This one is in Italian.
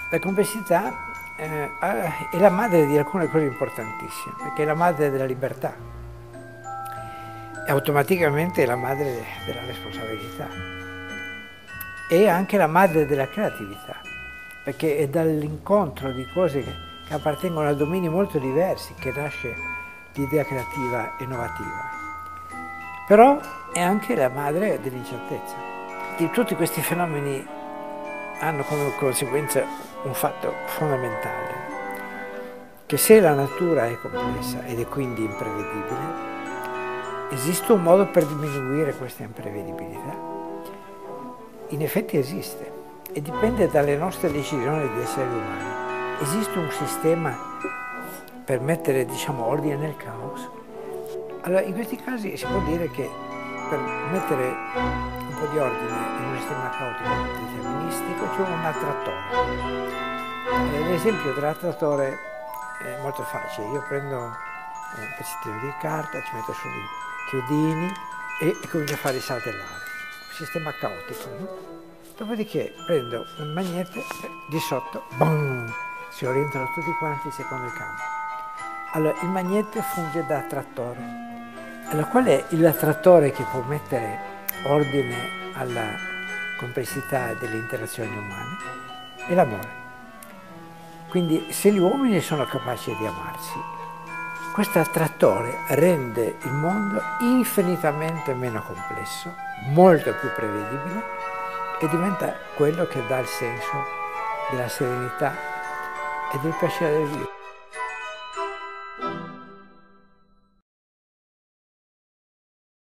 La complessità è la madre di alcune cose importantissime, perché è la madre della libertà, è automaticamente la madre della responsabilità, è anche la madre della creatività, perché è dall'incontro di cose che appartengono a domini molto diversi che nasce l'idea creativa innovativa. Però è anche la madre dell'incertezza. Tutti questi fenomeni hanno come conseguenza un fatto fondamentale, che se la natura è complessa ed è quindi imprevedibile, esiste un modo per diminuire questa imprevedibilità? In effetti esiste e dipende dalle nostre decisioni di esseri umani. Esiste un sistema per mettere, diciamo, ordine nel caos? Allora, in questi casi si può dire che per mettere un po' di ordine in un sistema caotico deterministico c'è un attrattore. L'esempio dell'attrattore è molto facile. Io prendo un pezzettino di carta, ci metto su dei chiodini e comincio a fare saltellare. Un sistema caotico, no? Dopodiché prendo un magnete di sotto, boom, si orientano tutti quanti secondo il campo. Allora, il magnete funge da attrattore. Allora, qual è l'attrattore che può mettere ordine alla complessità delle interazioni umane? È l'amore. Quindi, se gli uomini sono capaci di amarsi, questo attrattore rende il mondo infinitamente meno complesso, molto più prevedibile, e diventa quello che dà il senso della serenità e del piacere del vivere.